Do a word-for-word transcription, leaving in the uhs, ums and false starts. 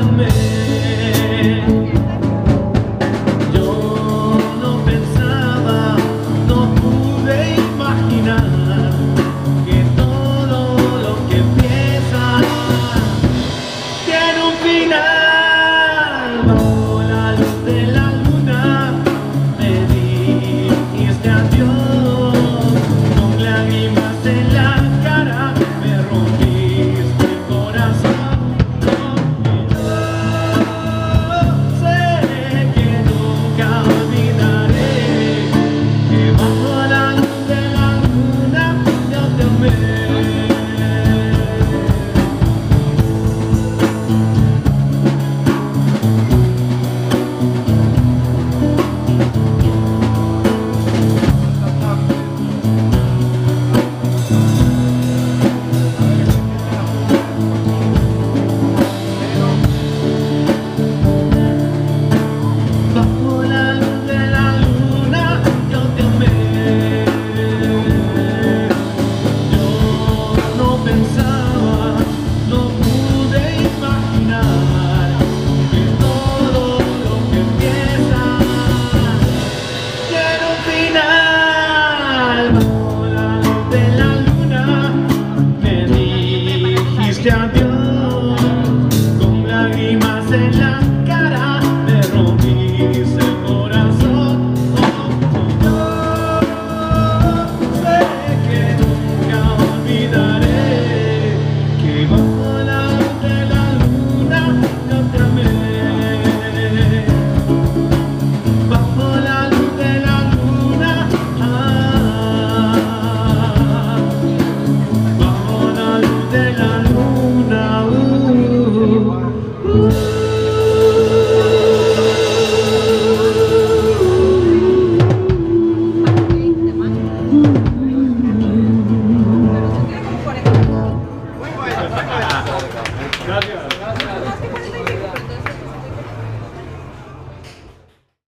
te amé. Yo no pensaba, no pude imaginar que todo lo que empieza tiene un final. Bajo la luz de la luna me dijiste adiós, con lágrimas en la cara me rompiste el corazón. Y yo sé que nunca olvidaré que bajo la luz de la luna yo te amé. Bajo la luz de la luna yo te amé. Yo no pensaba, no pude imaginar que todo lo que empieza tiene un final. Bajo la luz de la luna me dijiste adiós, con lágrimas en la